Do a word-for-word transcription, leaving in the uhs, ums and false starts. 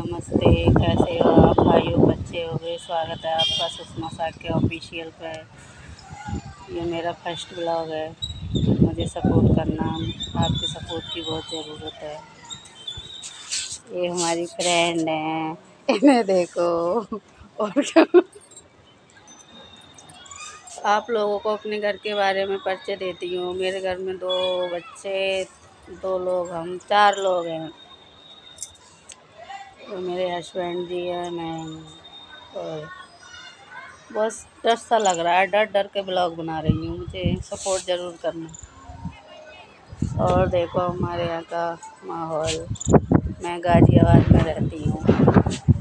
नमस्ते, कैसे हो आप भाइयों बच्चे हो गए। स्वागत है आपका सुषमा साक्य ऑफिशियल पे। ये मेरा फर्स्ट ब्लॉग है, मुझे सपोर्ट करना, आपकी सपोर्ट की बहुत ज़रूरत है। ये हमारी फ्रेंड है, इन्हें देखो। और क्या आप लोगों को अपने घर के बारे में परिचय देती हूँ। मेरे घर में दो बच्चे, दो लोग, हम चार लोग हैं। तो मेरे हस्बैंड जी है, मैं हूँ। और बस डर सा लग रहा है, डर डर के ब्लॉग बना रही हूँ, मुझे सपोर्ट ज़रूर करना। और देखो हमारे यहाँ का माहौल, मैं गाज़ियाबाद में रहती हूँ।